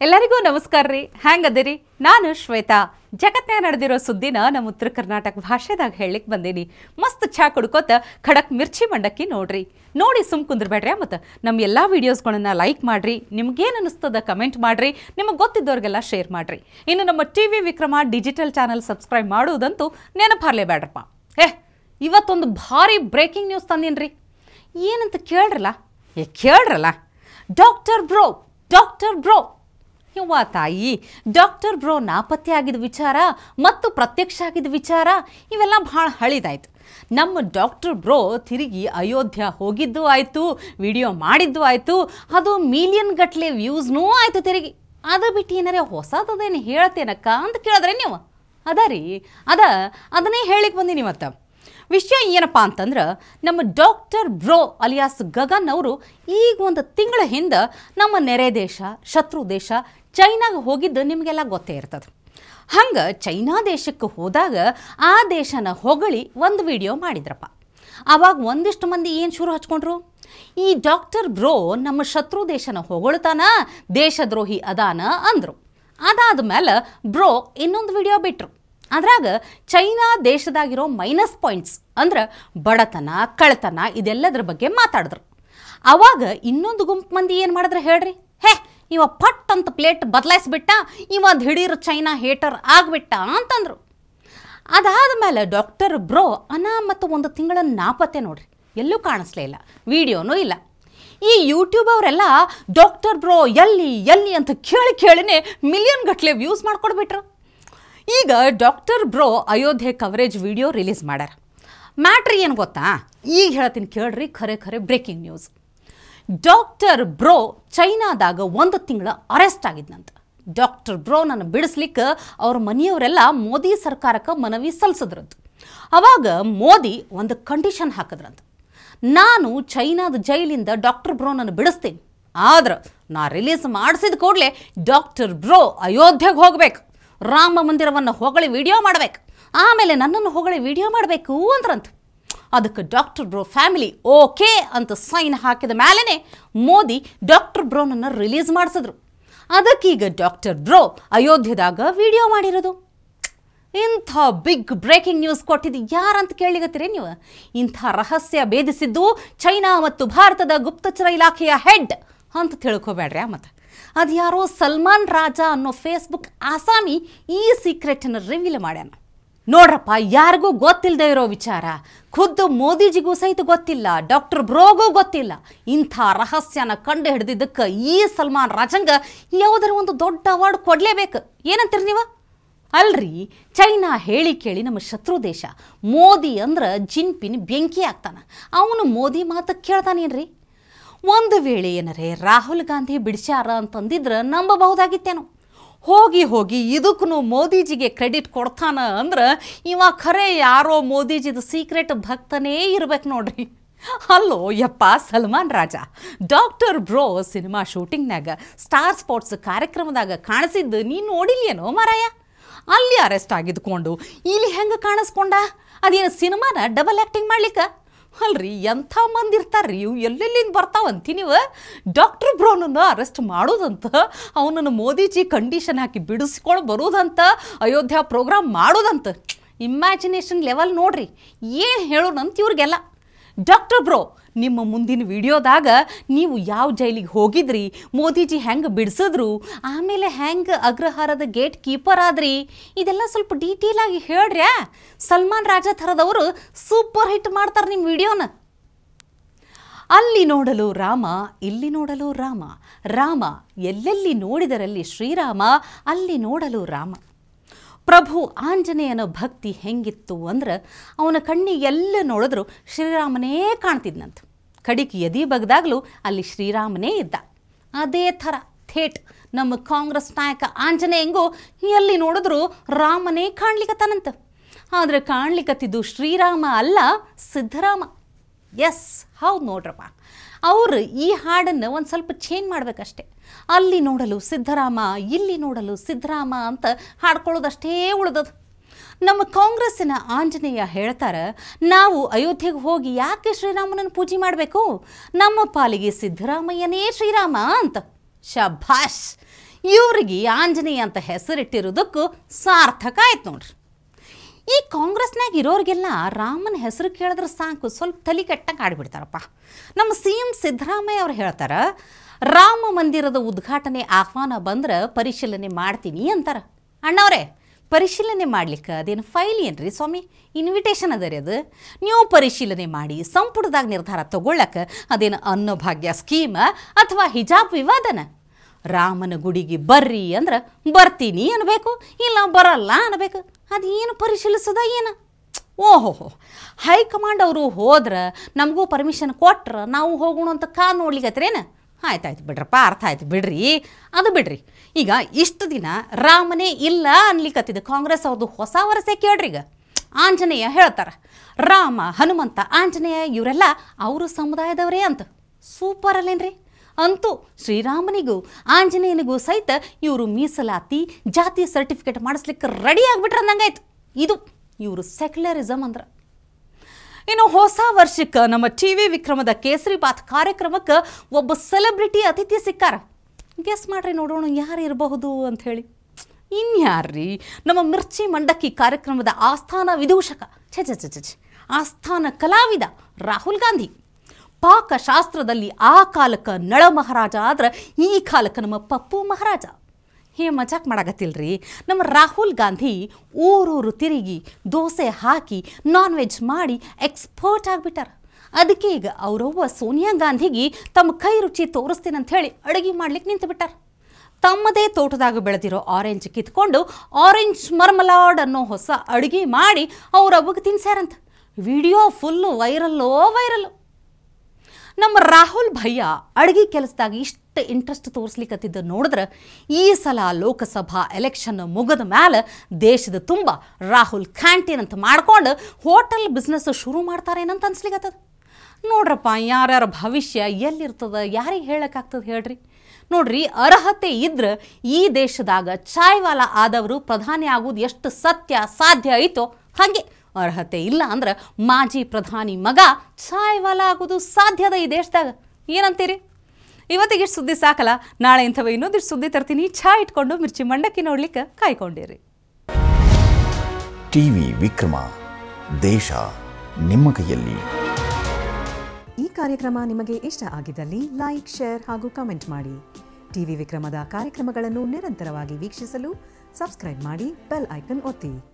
ಎಲ್ಲರಿಗೂ ನಮಸ್ಕಾರ ರೀ. ಹ್ಯಾಂಗದಿರಿ? ನಾನು ಶ್ವೇತಾ. ಜಗತ್ತೇ ನಡೆದಿರೋ ಸುದ್ದಿನ ನಮ್ಮ ಉತ್ತರ ಕರ್ನಾಟಕ ಭಾಷೆದಾಗ ಹೇಳಲಿಕ್ಕೆ ಬಂದೀನಿ. ಮಸ್ತ್ ಚಾ ಕುಡ್ಕೋತ ಖಡಕ್ ಮಿರ್ಚಿ ಮಂಡಕ್ಕಿ ನೋಡಿ ಸುಮ್ ಕುಂದ್ರಬೇಡ್ರಿ. ಮತ್ತು ನಮ್ಮ ಎಲ್ಲ ವೀಡಿಯೋಸ್ಗಳನ್ನ ಲೈಕ್ ಮಾಡಿರಿ. ನಿಮ್ಗೇನು ಅನ್ನಿಸ್ತದ ಕಮೆಂಟ್ ಮಾಡಿರಿ. ನಿಮಗೆ ಗೊತ್ತಿದ್ದವ್ರಿಗೆಲ್ಲ ಶೇರ್ ಮಾಡಿರಿ. ಇನ್ನು ನಮ್ಮ TV Vikrama digital channel subscribe ಮಾಡೋದಂತೂ ನೆನಪಾರ್ಲೇಬೇಡ್ರಪ್ಪ. ಇವತ್ತೊಂದು ಭಾರಿ ಬ್ರೇಕಿಂಗ್ ನ್ಯೂಸ್ ತಂದೀನಿ. ಏನಂತ ಕೇಳ್ರಲ್ಲ. ಡಾಕ್ಟರ್ ಬ್ರೋ ಯವ್ವ ತಾಯಿ, ಡಾಕ್ಟರ್ ಬ್ರೋ ನಾಪತ್ತೆ ಆಗಿದ್ದ ವಿಚಾರ ಮತ್ತು ಪ್ರತ್ಯಕ್ಷ ಆಗಿದ್ದ ವಿಚಾರ ಇವೆಲ್ಲ ಭಾಳ ಹಳಿದಾಯ್ತು. ನಮ್ಮ ಡಾಕ್ಟರ್ ಬ್ರೋ ತಿರುಗಿ ಅಯೋಧ್ಯ ಹೋಗಿದ್ದು ಆಯಿತು, ವಿಡಿಯೋ ಮಾಡಿದ್ದು ಆಯಿತು, ಅದು ಮಿಲಿಯನ್ ಗಟ್ಟಲೆ ವ್ಯೂಸ್ನೂ ಆಯಿತು ತಿರುಗಿ. ಅದು ಬಿಟ್ಟು ಏನಾರೇ ಹೊಸದೇನು ಹೇಳ್ತೇನಕ್ಕ ಅಂತ ಕೇಳಿದ್ರೆ ನೀವು ಅದನ್ನೇ ಹೇಳಿಕ್ಕೆ ಬಂದೀನಿ. ಮತ್ತು ವಿಷಯ ಏನಪ್ಪ ಅಂತಂದ್ರೆ, ನಮ್ಮ ಡಾಕ್ಟರ್ ಬ್ರೋ ಅಲಿಯಾಸ್ ಗಗನ್ ಅವರು ಈಗ ಒಂದು ತಿಂಗಳ ಹಿಂದೆ ನಮ್ಮ ನೆರೆ ದೇಶ, ಶತ್ರು ದೇಶ ಚೈನಾಗೆ ಹೋಗಿದ್ದು ನಿಮಗೆಲ್ಲ ಗೊತ್ತೇ ಇರ್ತದೆ. ಹಂಗೆ ಚೈನಾ ದೇಶಕ್ಕೆ ಹೋದಾಗ ಆ ದೇಶನ ಹೊಗಳಿ ಒಂದು ವಿಡಿಯೋ ಮಾಡಿದ್ರಪ್ಪ. ಆವಾಗ ಒಂದಿಷ್ಟು ಮಂದಿ ಏನು ಶುರು ಹಚ್ಕೊಂಡ್ರು, ಈ ಡಾಕ್ಟರ್ ಬ್ರೋ ನಮ್ಮ ಶತ್ರು ದೇಶನ ಹೊಗಳ್ತಾನ, ದೇಶದ್ರೋಹಿ ಅದಾನ ಅಂದರು. ಅದಾದ ಮೇಲೆ ಬ್ರೋ ಇನ್ನೊಂದು ವಿಡಿಯೋ ಬಿಟ್ಟರು. ಅದ್ರಾಗ ಚೈನಾ ದೇಶದಾಗಿರೋ ಮೈನಸ್ ಪಾಯಿಂಟ್ಸ್ ಅಂದ್ರೆ ಬಡತನ, ಕಳ್ತನ ಇದೆಲ್ಲದ್ರ ಬಗ್ಗೆ ಮಾತಾಡಿದ್ರು. ಆವಾಗ ಇನ್ನೊಂದು ಗುಂಪು ಮಂದಿ ಏನು ಮಾಡಿದ್ರೆ ಹೇಳ್ರಿ, ಇವ ಪಟ್ ಅಂತ ಪ್ಲೇಟ್ ಬದಲಾಯಿಸ್ಬಿಟ್ಟ, ಇವ ದಿಢೀರ್ ಚೈನಾ ಹೇಟರ್ ಆಗಿಬಿಟ್ಟ ಅಂತಂದರು. ಅದಾದ ಮೇಲೆ ಡಾಕ್ಟರ್ ಬ್ರೋ ಮತ್ತು ಒಂದು ತಿಂಗಳ ನಾಪತ್ತೆ ನೋಡ್ರಿ, ಎಲ್ಲೂ ಕಾಣಿಸ್ಲೇ ಇಲ್ಲ, ವಿಡಿಯೋನೂ ಇಲ್ಲ. ಈ ಯೂಟ್ಯೂಬ್ ಅವರೆಲ್ಲ ಡಾಕ್ಟರ್ ಬ್ರೋ ಎಲ್ಲಿ ಅಂತ ಕೇಳಿನೇ ಮಿಲಿಯನ್ ಗಟ್ಟಲೆ ವ್ಯೂಸ್ ಮಾಡ್ಕೊಡ್ಬಿಟ್ರು. ಈಗ doctor bro Ayodhya coverage video release ಮಾಡ್ಯಾರ. ಮ್ಯಾಟ್ರ್ ಏನು ಗೊತ್ತಾ? ಈಗ ಹೇಳ್ತೀನಿ ಕೇಳ್ರಿ, ಖರೆ ಬ್ರೇಕಿಂಗ್ ನ್ಯೂಸ್. ಡಾಕ್ಟರ್ ಬ್ರೋ ಚೈನಾದಾಗ ಒಂದು ತಿಂಗಳ ಅರೆಸ್ಟ್ ಆಗಿದ್ನಂತ. ಡಾಕ್ಟರ್ ಬ್ರೋ ನನ್ನ ಬಿಡಿಸ್ಲಿಕ್ಕೆ ಅವ್ರ ಮನೆಯವರೆಲ್ಲ ಮೋದಿ ಸರ್ಕಾರಕ್ಕೆ ಮನವಿ ಸಲ್ಲಿಸಿದ್ರಂತ. ಅವಾಗ ಮೋದಿ ಒಂದು ಕಂಡೀಷನ್ ಹಾಕಿದ್ರಂತ, ನಾನು ಚೈನಾದ ಜೈಲಿಂದ ಡಾಕ್ಟರ್ ಬ್ರೋ ನನ್ನ ಬಿಡಿಸ್ತೀನಿ, ಆದ್ರೆ ನಾ ರಿಲೀಸ್ ಮಾಡಿಸಿದ ಕೂಡಲೇ ಡಾಕ್ಟರ್ ಬ್ರೋ ಅಯೋಧ್ಯೆಗೆ ಹೋಗ್ಬೇಕು, ರಾಮ ಮಂದಿರವನ್ನು ಹೊಗಳಿ ವಿಡಿಯೋ ಮಾಡಬೇಕು, ಆಮೇಲೆ ನನ್ನನ್ನು ಹೊಗಳಿ ವಿಡಿಯೋ ಮಾಡಬೇಕು ಅಂದ್ರಂತ. ಅದಕ್ಕೆ ಡಾಕ್ಟರ್ ಬ್ರೋ ಫ್ಯಾಮಿಲಿ ಓಕೆ ಅಂತ ಸೈನ್ ಹಾಕಿದ ಮೇಲೇ ಮೋದಿ ಡಾಕ್ಟರ್ ಬ್ರೋನನ್ನು ರಿಲೀಸ್ ಮಾಡಿಸಿದ್ರು. ಅದಕ್ಕೀಗ ಡಾಕ್ಟರ್ ಬ್ರೋ ಅಯೋಧ್ಯೆದಾಗ ವಿಡಿಯೋ ಮಾಡಿರೋದು. ಇಂಥ ಬಿಗ್ ಬ್ರೇಕಿಂಗ್ ನ್ಯೂಸ್ ಕೊಟ್ಟಿದ್ದು ಯಾರಂತ ಕೇಳಿಗತ್ತೀರಿ ನೀವು? ಇಂಥ ರಹಸ್ಯ ಭೇದಿಸಿದ್ದು ಚೈನಾ ಮತ್ತು ಭಾರತದ ಗುಪ್ತಚರ ಇಲಾಖೆಯ ಹೆಡ್ ಅಂತ ತಿಳ್ಕೊಬೇಡ್ರಿ. ಮತ್ತು ಅದು ಯಾರೋ ಸಲ್ಮಾನ್ ರಾಜ ಅನ್ನೋ ಫೇಸ್ಬುಕ್ ಆಸಾಮಿ ಈ ಸೀಕ್ರೆಟನ್ನು ರಿವೀಲ್ ಮಾಡ್ಯಾನ. ನೋಡ್ರಪ್ಪ, ಯಾರಿಗೂ ಗೊತ್ತಿಲ್ಲದೆ ಇರೋ ವಿಚಾರ, ಖುದ್ದು ಮೋದಿಜಿಗೂ ಸಹಿತ ಗೊತ್ತಿಲ್ಲ, ಡಾಕ್ಟರ್ ಬ್ರೋಗೂ ಗೊತ್ತಿಲ್ಲ. ಇಂಥ ರಹಸ್ಯನ ಕಂಡು ಹಿಡಿದಿದ್ದಕ್ಕೆ ಈ ಸಲ್ಮಾನ್ ರಾಜಂಗ ಯಾವುದರ ಒಂದು ದೊಡ್ಡ ಅವಾರ್ಡ್ ಕೊಡಲೇಬೇಕು. ಏನಂತೀರಿ ನೀವು? ಅಲ್ರಿ, ಚೈನಾ ಹೇಳಿ ಕೇಳಿ ನಮ್ಮ ಶತ್ರು ದೇಶ. ಮೋದಿ ಅಂದ್ರೆ ಜಿನ್ಪಿನ್ ಬೆಂಕಿ ಆಗ್ತಾನೆ, ಅವನು ಮೋದಿ ಮಾತು ಕೇಳ್ತಾನೇನ್ರಿ? ಒಂದು ವೇಳೆ ಏನರೇ ರಾಹುಲ್ ಗಾಂಧಿ ಬಿಡಿಸ್ಯಾರ ಅಂತಂದಿದ್ರೆ ನಂಬಬಹುದಾಗಿತ್ತೇನೋ. ಹೋಗಿ ಇದಕ್ಕೂ ಮೋದಿಜಿಗೆ ಕ್ರೆಡಿಟ್ ಕೊಡ್ತಾನ ಅಂದ್ರೆ ಇವ ಖರೆ ಯಾರೋ ಮೋದಿಜಿದ ಸೀಕ್ರೆಟ್ ಭಕ್ತನೇ ಇರ್ಬೇಕು ನೋಡ್ರಿ. ಅಲ್ಲೋ ಯಪ್ಪ Salman Raja, doctor bro cinema ಶೂಟಿಂಗ್ನಾಗ ಸ್ಟಾರ್ ಸ್ಪೋರ್ಟ್ಸ್ ಕಾರ್ಯಕ್ರಮದಾಗ ಕಾಣಿಸಿದ್ದು ನೀನು ನೋಡಿಲ್ಲೇನೋ ಮಾರಾಯ? ಅಲ್ಲಿ ಅರೆಸ್ಟ್ ಆಗಿದ್ಕೊಂಡು ಇಲ್ಲಿ ಹೆಂಗೆ ಕಾಣಿಸ್ಕೊಂಡ? ಅದೇನು ಸಿನಿಮಾನ ಡಬಲ್ ಆ್ಯಕ್ಟಿಂಗ್ ಮಾಡ್ಲಿಕ್ಕೆ? ಅಲ್ರಿ, ಎಂಥ ಮಂದಿ ಇರ್ತಾರ್ರಿ ಇವು, ಎಲ್ಲೆಲ್ಲಿಂದ ಬರ್ತಾವಂತಿ ನೀವು? ಡಾಕ್ಟರ್ ಬ್ರೋನನ್ನು ಅರೆಸ್ಟ್ ಮಾಡೋದಂತ, ಅವನನ್ನು ಮೋದಿಜಿ ಕಂಡೀಷನ್ ಹಾಕಿ ಬಿಡಿಸ್ಕೊಂಡು ಬರೋದಂತ, ಅಯೋಧ್ಯ ಪ್ರೋಗ್ರಾಮ್ ಮಾಡೋದಂತ. ಇಮ್ಯಾಜಿನೇಷನ್ ಲೆವೆಲ್ ನೋಡ್ರಿ. ಏನು ಹೇಳೋಣಂತ ಇವ್ರಿಗೆಲ್ಲ. ಡಾಕ್ಟರ್ ಬ್ರೋ, ನಿಮ್ಮ ಮುಂದಿನ ವಿಡಿಯೋದಾಗ ನೀವು ಯಾವ ಜೈಲಿಗೆ ಹೋಗಿದ್ರಿ, ಮೋದಿಜಿ ಹೆಂಗೆ ಬಿಡಿಸಿದ್ರು, ಆಮೇಲೆ ಹೆಂಗೆ ಅಗ್ರಹಾರದ ಗೇಟ್ ಕೀಪರ್ ಆದ್ರಿ, ಇದೆಲ್ಲ ಸ್ವಲ್ಪ ಡೀಟೇಲ್ ಆಗಿ ಹೇಳ್ರಿ. ಸಲ್ಮಾನ್ ರಾಜ ಥರದವರು ಸೂಪರ್ ಹಿಟ್ ಮಾಡ್ತಾರೆ ನಿಮ್ಮ ವಿಡಿಯೋನ. ಅಲ್ಲಿ ನೋಡಲು ರಾಮ, ಇಲ್ಲಿ ನೋಡಲು ರಾಮ, ರಾಮ ಎಲ್ಲೆಲ್ಲಿ ನೋಡಿದರಲ್ಲಿ ಶ್ರೀರಾಮ, ಅಲ್ಲಿ ನೋಡಲು ರಾಮ. ಪ್ರಭು ಆಂಜನೇಯನ ಭಕ್ತಿ ಹೆಂಗಿತ್ತು ಅಂದ್ರೆ ಅವನ ಕಣ್ಣಿಗೆ ಎಲ್ಲ ನೋಡಿದ್ರು ಶ್ರೀರಾಮನೇ ಕಾಣ್ತಿದ್ನಂತ. ಕಡಿಗೆ ಎದಿ ಬಗ್ದಾಗಲೂ ಅಲ್ಲಿ ಶ್ರೀರಾಮನೇ ಇದ್ದ. ಅದೇ ಥರ ಥೇಟ್ ನಮ್ಮ ಕಾಂಗ್ರೆಸ್ ನಾಯಕ ಆಂಜನೇಯಂಗೂ ಎಲ್ಲಿ ನೋಡಿದ್ರು ರಾಮನೇ ಕಾಣ್ಲಿಕ್ಕತ್ತಾನಂತ. ಆದರೆ ಕಾಣ್ಲಿಕ್ಕತ್ತಿದ್ದು ಶ್ರೀರಾಮ ಅಲ್ಲ, ಸಿದ್ದರಾಮ. ಎಸ್, ಹೌದು ನೋಡ್ರಪ್ಪ. ಅವರು ಈ ಹಾಡನ್ನು ಒಂದು ಸ್ವಲ್ಪ ಚೇಂಜ್ ಮಾಡಬೇಕಷ್ಟೆ. ಅಲ್ಲಿ ನೋಡಲು ಸಿದ್ದರಾಮ, ಇಲ್ಲಿ ನೋಡಲು ಸಿದ್ದರಾಮ ಅಂತ ಹಾಡ್ಕೊಳ್ಳೋದಷ್ಟೇ ಉಳಿದದು. ನಮ್ಮ ಕಾಂಗ್ರೆಸ್ಸಿನ ಆಂಜನೇಯ ಹೇಳ್ತಾರೆ, ನಾವು ಅಯೋಧ್ಯೆಗೆ ಹೋಗಿ ಯಾಕೆ ಶ್ರೀರಾಮನನ್ನು ಪೂಜೆ ಮಾಡಬೇಕು, ನಮ್ಮ ಪಾಲಿಗೆ ಸಿದ್ದರಾಮಯ್ಯನೇ ಶ್ರೀರಾಮ ಅಂತ. ಶಭಾಷ್! ಇವರಿಗೆ ಆಂಜನೇಯ ಅಂತ ಹೆಸರಿಟ್ಟಿರೋದಕ್ಕೂ ಸಾರ್ಥಕ ಆಯ್ತು ನೋಡ್ರಿ. ಈ ಕಾಂಗ್ರೆಸ್ನಾಗ ಇರೋರಿಗೆಲ್ಲ ರಾಮನ ಹೆಸರು ಕೇಳಿದ್ರೆ ಸಾಕು, ಸ್ವಲ್ಪ ತಲೆ ಕೆಟ್ಟಂಗೆ ಆಡಿಬಿಡ್ತಾರಪ್ಪ. ನಮ್ಮ CM ಸಿದ್ದರಾಮಯ್ಯ ಅವ್ರು ಹೇಳ್ತಾರೆ, ರಾಮ ಮಂದಿರದ ಉದ್ಘಾಟನೆ ಆಹ್ವಾನ ಬಂದ್ರೆ ಪರಿಶೀಲನೆ ಮಾಡ್ತೀನಿ ಅಂತಾರೆ. ಅಣ್ಣವ್ರೆ, ಪರಿಶೀಲನೆ ಮಾಡ್ಲಿಕ್ಕೆ ಅದೇನು ಫೈಲ್ ಏನ್ರಿ ಸ್ವಾಮಿ, ಇನ್ವಿಟೇಷನ್ ಅದ ರೀ ಅದು. ನೀವು ಪರಿಶೀಲನೆ ಮಾಡಿ ಸಂಪುಟದಾಗ ನಿರ್ಧಾರ ತಗೊಳ್ಳಕ್ಕೆ ಅದೇನು ಅನ್ನಭಾಗ್ಯ ಸ್ಕೀಮ ಅಥವಾ ಹಿಜಾಬ್ ವಿವಾದನ? ರಾಮನ ಗುಡಿಗೆ ಬರ್ರಿ ಅಂದ್ರೆ ಬರ್ತೀನಿ ಅನ್ಬೇಕು, ಇಲ್ಲ ಬರಲ್ಲ ಅನ್ಬೇಕು. ಅದೇನು ಪರಿಶೀಲಿಸೋದ ಏನು? ಓಹೋ, ಹೈಕಮಾಂಡ್ ಅವರು ಹೋದ್ರೆ ನಮಗೂ ಪರ್ಮಿಷನ್ ಕೊಟ್ರೆ ನಾವು ಹೋಗೋಣ ಅಂತ ನೋಡ್ಲಿಕ್ಕತ್ರೇನು? ಆಯ್ತಾಯ್ತು ಬಿಡ್ರಪ್ಪ, ಅರ್ಥ ಆಯ್ತು ಬಿಡ್ರಿ, ಅದು ಬಿಡ್ರಿ. ಈಗ ಇಷ್ಟು ದಿನ ರಾಮನೇ ಇಲ್ಲ ಅನ್ಲಿಕ್ಕತ್ತಿದ್ದ ಕಾಂಗ್ರೆಸ್ ಅವ್ರದ್ದು ಹೊಸ ವರಸೆ ಕೇಳ್ರಿ. ಈಗ ಆಂಜನೇಯ ಹೇಳ್ತಾರೆ, ರಾಮ, ಹನುಮಂತ, ಆಂಜನೇಯ ಇವರೆಲ್ಲ ಅವರು ಸಮುದಾಯದವರೇ ಅಂತ. ಸೂಪರ್ ಅಲ್ಲೇನ್ರಿ? ಅಂತೂ ಶ್ರೀರಾಮನಿಗೂ ಆಂಜನೇಯನಿಗೂ ಸಹಿತ ಇವರು ಮೀಸಲಾತಿ ಜಾತಿ ಸರ್ಟಿಫಿಕೇಟ್ ಮಾಡಿಸ್ಲಿಕ್ಕೆ ರೆಡಿ ಆಗಿಬಿಟ್ರೆ ಅಂದಂಗಾಯ್ತು. ಇದು ಇವರು ಸೆಕ್ಯುಲರಿಸಮ್ ಅಂದ್ರೆ. ಇನ್ನು ಹೊಸ ವರ್ಷಕ್ಕೆ ನಮ್ಮ TV ವಿಕ್ರಮದ ಕೇಸರಿ ಬಾತ್ ಕಾರ್ಯಕ್ರಮಕ್ಕೆ ಒಬ್ಬ ಸೆಲೆಬ್ರಿಟಿ ಅತಿಥಿ ಸಿಕ್ಕಾರ. ಗೆಸ್ ಮಾಡ್ರಿ ನೋಡೋಣ ಯಾರು ಇರಬಹುದು ಅಂಥೇಳಿ. ಇನ್ಯಾರ್ರಿ, ನಮ್ಮ ಮಿರ್ಚಿ ಮಂಡಕ್ಕಿ ಕಾರ್ಯಕ್ರಮದ ಆಸ್ಥಾನ ವಿದೂಷಕ, ಆಸ್ಥಾನ ಕಲಾವಿದ ರಾಹುಲ್ ಗಾಂಧಿ. ಪಾಕಶಾಸ್ತ್ರದಲ್ಲಿ ಆ ಕಾಲಕ್ಕೆ ನಳ ಮಹಾರಾಜ ಆದ್ರೆ ಈ ಕಾಲಕ್ಕೆ ನಮ್ಮ ಪಪ್ಪು ಮಹಾರಾಜ. ಮಜಾಕ್ ಮಾಡಾಕತ್ತಿಲ್ರಿ. ನಮ್ಮ ರಾಹುಲ್ ಗಾಂಧಿ ಊರೂರು ತಿರುಗಿ ದೋಸೆ ಹಾಕಿ ನಾನ್ ವೆಜ್ ಮಾಡಿ ಎಕ್ಸ್ಪರ್ಟ್ ಆಗಿಬಿಟ್ಟಾರ. ಅದಕ್ಕೆ ಈಗ ಅವರವ್ವ ಸೋನಿಯಾ ಗಾಂಧಿಗೆ ತಮ್ಮ ಕೈ ರುಚಿ ತೋರಿಸ್ತೀನಿ ಅಂತ ಹೇಳಿ ಅಡುಗೆ ಮಾಡ್ಲಿಕ್ಕೆ ನಿಂತು ಬಿಟ್ಟಾರ. ತಮ್ಮದೇ ತೋಟದಾಗ ಬೆಳೆದಿರೋ ಆರೆಂಜ್ ಕಿತ್ಕೊಂಡು ಆರೆಂಜ್ ಮರ್ಮಲಾಡ್ ಅನ್ನೋ ಹೊಸ ಅಡುಗೆ ಮಾಡಿ ಅವ್ರವ್ವಗೆ ತಿನ್ಸ್ಯಾರಂತ. Video full viral. ನಮ್ಮ ರಾಹುಲ್ ಭಯ್ಯ ಅಡುಗೆ ಕೆಲಸದಾಗ ಇಷ್ಟು ಇಂಟ್ರೆಸ್ಟ್ ತೋರಿಸ್ಲಿಕ್ಕತ್ತಿದ್ದ ನೋಡಿದ್ರೆ ಈ ಸಲ ಲೋಕಸಭಾ ಎಲೆಕ್ಷನ್ ಮುಗಿದ ಮೇಲೆ ದೇಶದ ತುಂಬ ರಾಹುಲ್ ಕ್ಯಾಂಟೀನ್ ಅಂತ ಮಾಡ್ಕೊಂಡು ಹೋಟೆಲ್ ಬಿಸ್ನೆಸ್ ಶುರು ಮಾಡ್ತಾರೇನಂತ ಅನ್ಸ್ಲಿಕ್ಕತ್ತದ. ನೋಡ್ರಪ್ಪ, ಯಾರ್ಯಾರ ಭವಿಷ್ಯ ಎಲ್ಲಿರ್ತದ ಯಾರಿಗೆ ಹೇಳೋಕ್ಕಾಗ್ತದೆ ಹೇಳ್ರಿ. ನೋಡ್ರಿ, ಅರ್ಹತೆ ಇದ್ರೆ ಈ ದೇಶದಾಗ ಚಾಯ್ವಾಲ ಆದವರು ಪ್ರಧಾನಿ ಆಗೋದು ಎಷ್ಟು ಸಾಧ್ಯ ಐತೋ ಹಾಗೆ ಅರ್ಹತೆ ಇಲ್ಲ ಅಂದ್ರೆ ಮಾಜಿ ಪ್ರಧಾನಿ ಮಗ ಚಾಯ್ವಾಲ ಆಗೋದು ಸಾಧ್ಯದ ಈ ದೇಶದಾಗ. ಏನಂತೀರಿ? ಇವತ್ತಿಗೆ ಇಷ್ಟು ಸುದ್ದಿ ಸಾಕಲ್ಲ, ನಾಳೆ ಇಂಥವ ಇನ್ನೊಂದಿಷ್ಟು ಸುದ್ದಿ ತರ್ತೀನಿ. ಚಹಾ ಇಟ್ಕೊಂಡು ಮಿರ್ಚಿ ಮಂಡಕ್ಕಿ ನೋಡ್ಲಿಕ್ಕೆ ಕಾಯ್ಕೊಂಡಿರಿ. TV ವಿಕ್ರಮ, ದೇಶ ನಿಮ್ಮ ಕೈಯಲ್ಲಿ. ಈ ಕಾರ್ಯಕ್ರಮ ನಿಮಗೆ ಇಷ್ಟ ಆಗಿದ್ದಲ್ಲಿ ಲೈಕ್, ಶೇರ್ ಹಾಗೂ ಕಮೆಂಟ್ ಮಾಡಿ. TV ವಿಕ್ರಮದ ಕಾರ್ಯಕ್ರಮಗಳನ್ನು ನಿರಂತರವಾಗಿ ವೀಕ್ಷಿಸಲು ಸಬ್ಸ್ಕ್ರೈಬ್ ಮಾಡಿ, ಬೆಲ್ ಐಕನ್ ಒತ್ತಿ.